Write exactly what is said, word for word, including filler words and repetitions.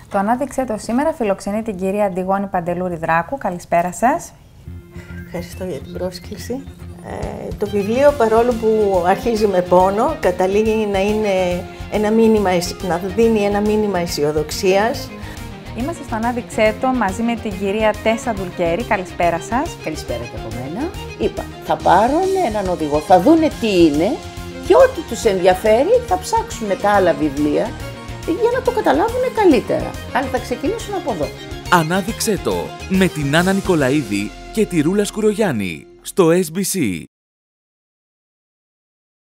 Το Ανάδειξέ το σήμερα φιλοξενεί την κυρία Αντιγόνη Παντελούρη Δράκου. Καλησπέρα σας. Ευχαριστώ για την πρόσκληση. Ε, το βιβλίο, παρόλο που αρχίζει με πόνο, καταλήγει να, είναι ένα μήνυμα, να δίνει ένα μήνυμα αισιοδοξίας. Είμαστε στο Ανάδειξέ το μαζί με την κυρία Τέσσα Δουλκέρη. Καλησπέρα σας. Καλησπέρα και από μένα. Είπα, θα πάρουν έναν οδηγό, θα δούνε τι είναι και ό,τι τους ενδιαφέρει θα ψάξουν τα άλλα βιβλία για να το καταλάβουν καλύτερα. Αλλά θα ξεκινήσουν από εδώ. Ανάδειξέ το με την Άννα Νικολαίδη και τη Ρούλα Σκουρογιάννη στο ες μπι σι.